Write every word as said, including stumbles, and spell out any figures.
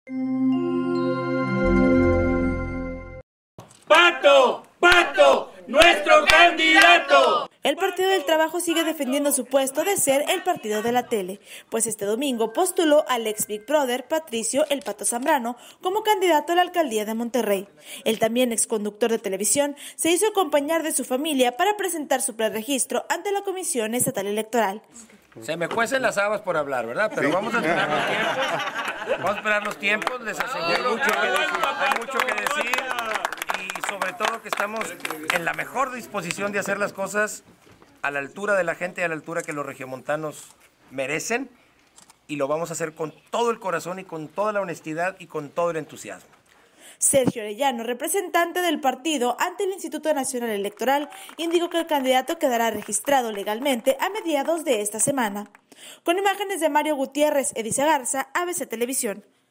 ¡Pato! ¡Pato! ¡Nuestro candidato! El Partido del Trabajo sigue defendiendo su puesto de ser el partido de la tele, pues este domingo postuló al ex Big Brother, Patricio El Pato Zambrano, como candidato a la alcaldía de Monterrey. El también exconductor de televisión se hizo acompañar de su familia para presentar su preregistro ante la Comisión Estatal Electoral. Se me cuecen las habas por hablar, ¿verdad? Pero vamos a esperar los tiempos, vamos a esperar los tiempos, les aseguro que hay mucho que decir y sobre todo que estamos en la mejor disposición de hacer las cosas a la altura de la gente y a la altura que los regiomontanos merecen, y lo vamos a hacer con todo el corazón y con toda la honestidad y con todo el entusiasmo. Sergio Arellano, representante del partido ante el Instituto Nacional Electoral, indicó que el candidato quedará registrado legalmente a mediados de esta semana. Con imágenes de Mario Gutiérrez, Edicia Garza, A B C Televisión.